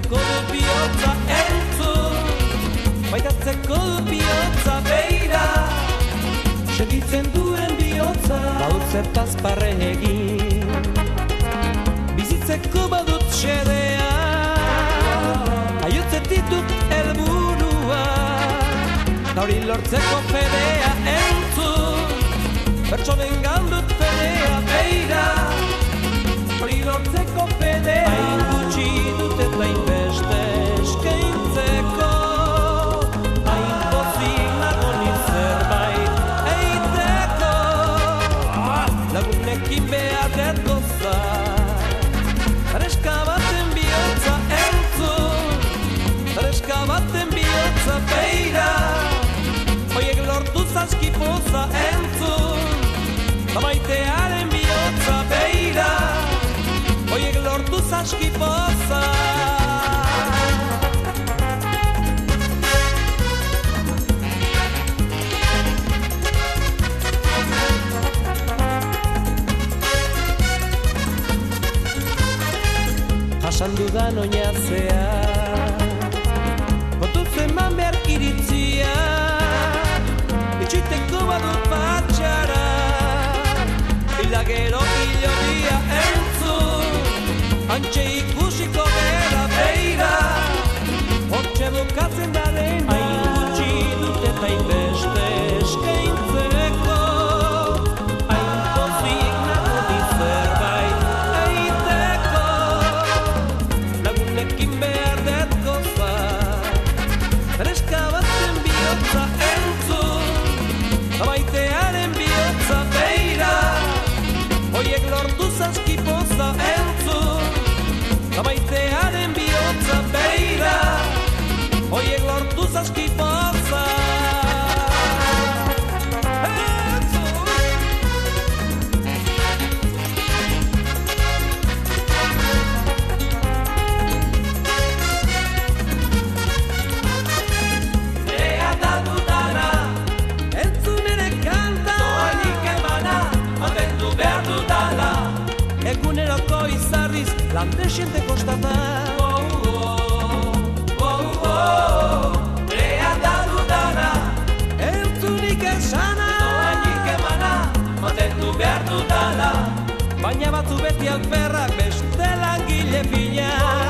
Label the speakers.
Speaker 1: Maitatzeko dut bihotza entzun, maitatzeko dut bihotza beira, segitzen duen bihotza gaur zertaz parre egin, bizitzeko badut xedea, aiotzetik dut helburua, hori lortzeko fedea entzun, pertsonen dut fedea beira, hori lortzeko fedea hain gutxi dut eta inbeste eskaintzeko, hain pozik nago nik zerbait eiteko, lagunekin behar dut gozar, zareska baten bihotza entzun, zareska baten bihotza beira, hoiek lortu zaskipoza entzun, maitearen bihotza beira, hoiek lortu zaskipoza. Jasan dudan oinazea, kontuz eman behar iritzia, itxiteko badut batxara, hila gero hilodia entzun, antxe ikusiko gera beira, hortxe bukatzen da dena, hain gutxi dut eta inbeste eskaintzeko, hain pozik nago nik zerbait eiteko, lagunekin behar dut gozar, zareska baten bihotza entzun, maitearen bihotza beira, hoiek lortu zaskipoza entzun, maitearen bihotza beira, hoiek lortu zaskipoza entzun. Nerea da dudana, entzun ere kanta, doainik emana, mantendu behar dudala, eguneroko izarriz lan desiente kostata. Nerea da dudana, entzunik esana, doainik emana, mantendu behar dudala, baina batzu beti alperrak beste langile fina.